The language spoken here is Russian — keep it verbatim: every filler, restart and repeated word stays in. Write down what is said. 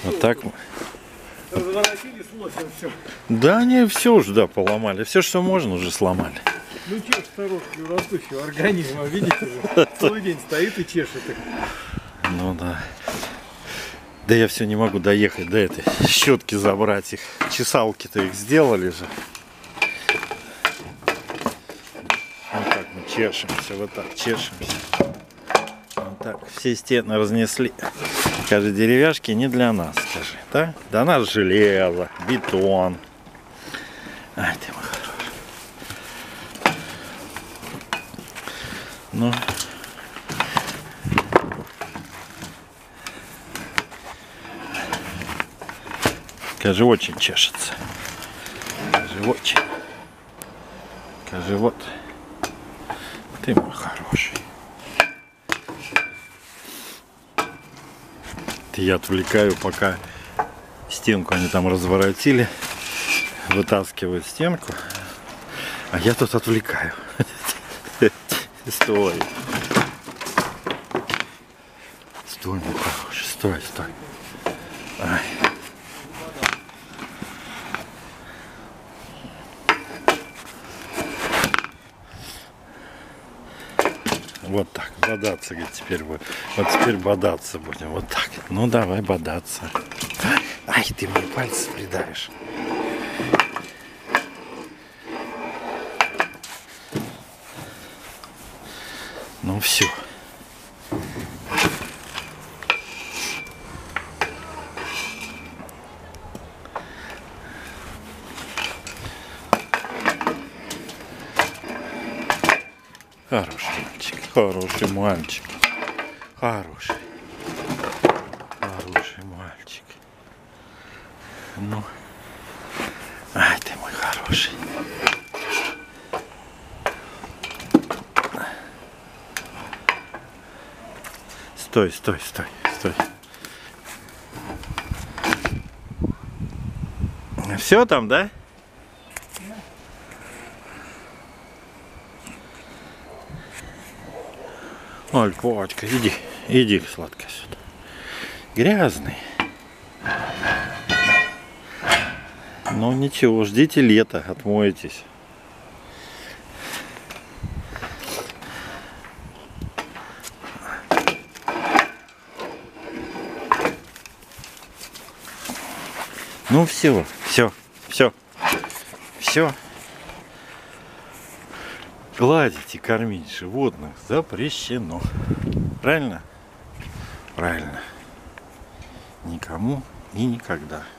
Вот так. Да, они все уже, да, поломали. Все, что можно, уже сломали. Ну чеш старушки растущего организма, видите же, целый день стоит и чешет их. Ну да. Да я все не могу доехать до этой щетки забрать их. Чесалки-то их сделали же. Вот так мы чешемся, вот так чешемся. Вот так все стены разнесли. Скажи, деревяшки не для нас, скажи, да? Для нас железо, бетон. Ай, ты мой хороший. Ну. Скажи, очень чешется. Скажи, очень. Скажи, вот. Ты мой хороший. Я отвлекаю, пока стенку они там разворотили, вытаскивают стенку, а я тут отвлекаю. Стой. Стой, мой хороший, стой, стой. Ай. Вот так, бодаться, говорит, теперь будет. Вот теперь бодаться будем, вот так. Ну давай бодаться. Ай, ты мне пальцы придавишь. Ну все. Хороший мальчик, хороший мальчик, хороший, хороший мальчик. Ну, ай, ты мой хороший. Стой, стой, стой, стой. Все там, да? Ой, Почка, иди, иди, сладко сюда. Грязный. Ну ничего, ждите лета, отмоетесь. Ну все, все, все, все. Гладить и кормить животных запрещено. Правильно? Правильно. Никому и никогда.